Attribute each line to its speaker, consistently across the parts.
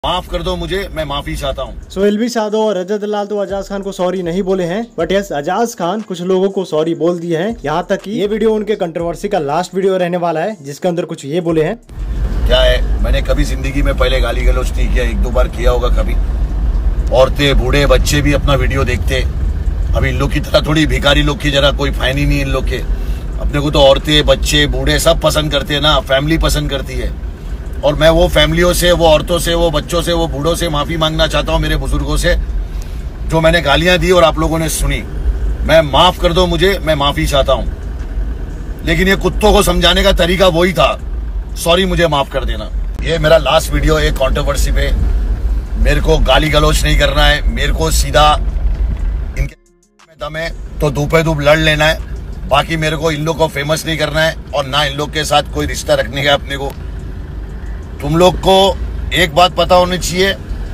Speaker 1: माफ कर दो मुझे, मैं माफी चाहता हूँ।
Speaker 2: सो एलवी साधो और रजत दलाल तो अजाज खान को सॉरी नहीं बोले हैं, बट यस अजाज खान कुछ लोगों को सॉरी बोल दिए हैं। यहाँ तक कि ये वीडियो उनके कंट्रोवर्सी का लास्ट वीडियो रहने वाला है, जिसके अंदर कुछ ये बोले हैं।
Speaker 1: क्या है, मैंने कभी जिंदगी में पहले गाली गलौज नहीं किया, एक दो बार किया होगा कभी। औरतें बूढ़े बच्चे भी अपना वीडियो देखते। अब इन लोग की तरह थोड़ी भिखारी लोग की जरा कोई फाइन ही नहीं इन लोग के। अपने को तो औरतें बच्चे बूढ़े सब पसंद करते हैं ना, फैमिली पसंद करती है। और मैं वो फैमिलियों से, वो औरतों से, वो बच्चों से, वो बूढ़ों से माफी मांगना चाहता हूँ, मेरे बुजुर्गों से, जो मैंने गालियां दी और आप लोगों ने सुनी। मैं माफ कर दो मुझे, मैं माफी चाहता हूँ। लेकिन ये कुत्तों को समझाने का तरीका वही था, सॉरी मुझे माफ कर देना। ये मेरा लास्ट वीडियो है कंट्रोवर्सी पे। मेरे को गाली गलौज नहीं करना है, मेरे को सीधा इनके में दम है तो धूपे धूप लड़ लेना है। बाकी मेरे को इन लोग को फेमस नहीं करना है और ना इन लोग के साथ कोई रिश्ता रखने का अपने को। तुम लोग को एक बात पता होनी चाहिए,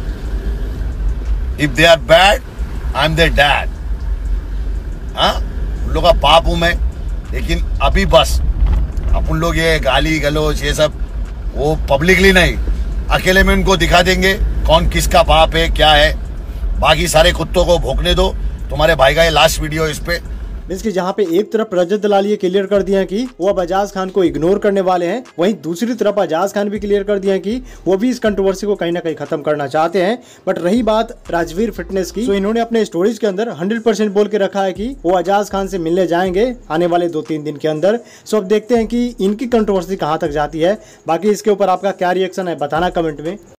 Speaker 1: if they are bad I am their dad. हाँ, उन लोग का बाप हूं मैं। लेकिन अभी बस अपन लोग ये गाली गलौज ये सब वो पब्लिकली नहीं, अकेले में उनको दिखा देंगे कौन किसका बाप है क्या है। बाकी सारे कुत्तों को भोंकने दो। तुम्हारे भाई का ये लास्ट वीडियो इस पे।
Speaker 2: मींस कि जहाँ पे एक तरफ रजत दलाल ये क्लियर कर दिया कि वो अब अजाज खान को इग्नोर करने वाले हैं, वहीं दूसरी तरफ अजाज खान भी क्लियर कर दिया कि वो भी इस कंट्रोवर्सी को कहीं ना कहीं खत्म करना चाहते हैं। बट रही बात राजवीर फिटनेस की, तो इन्होंने अपने स्टोरीज के अंदर 100% बोल के रखा है कि वो अजाज खान से मिलने जाएंगे आने वाले 2-3 दिन के अंदर। सो अब देखते हैं कि इनकी कंट्रोवर्सी कहाँ तक जाती है। बाकी इसके ऊपर आपका क्या रिएक्शन है बताना कमेंट में।